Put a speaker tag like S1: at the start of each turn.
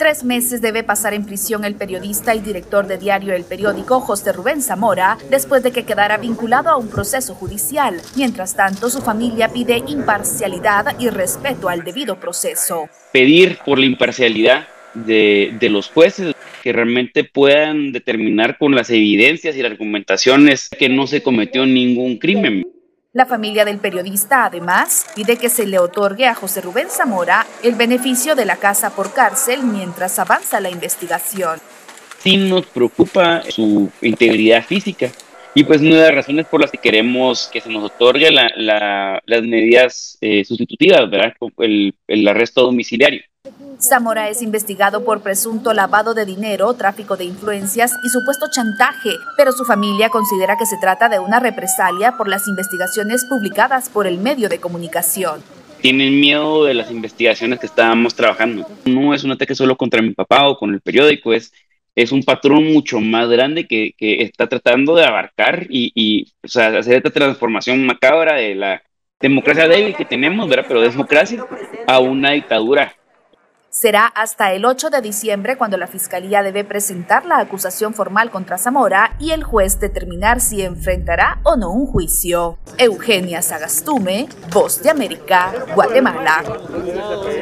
S1: 3 meses debe pasar en prisión el periodista y director de diario El Periódico, José Rubén Zamora, después de que quedara vinculado a un proceso judicial. Mientras tanto, su familia pide imparcialidad y respeto al debido proceso.
S2: Pedir por la imparcialidad de los jueces, que realmente puedan determinar con las evidencias y las argumentaciones que no se cometió ningún crimen.
S1: La familia del periodista, además, pide que se le otorgue a José Rubén Zamora el beneficio de la casa por cárcel mientras avanza la investigación.
S2: Sí nos preocupa su integridad física y pues una de las razones por las que queremos que se nos otorgue las medidas sustitutivas, ¿verdad? El arresto domiciliario.
S1: Zamora es investigado por presunto lavado de dinero, tráfico de influencias y supuesto chantaje, pero su familia considera que se trata de una represalia por las investigaciones publicadas por el medio de comunicación.
S2: Tienen miedo de las investigaciones que estábamos trabajando. No es un ataque solo contra mi papá o con el periódico, es un patrón mucho más grande que está tratando de abarcar o sea, hacer esta transformación macabra de la democracia débil que tenemos, ¿verdad? Pero democracia a una dictadura.
S1: Será hasta el 8 de diciembre cuando la Fiscalía debe presentar la acusación formal contra Zamora y el juez determinar si enfrentará o no un juicio. Eugenia Sagastume, Voz de América, Guatemala.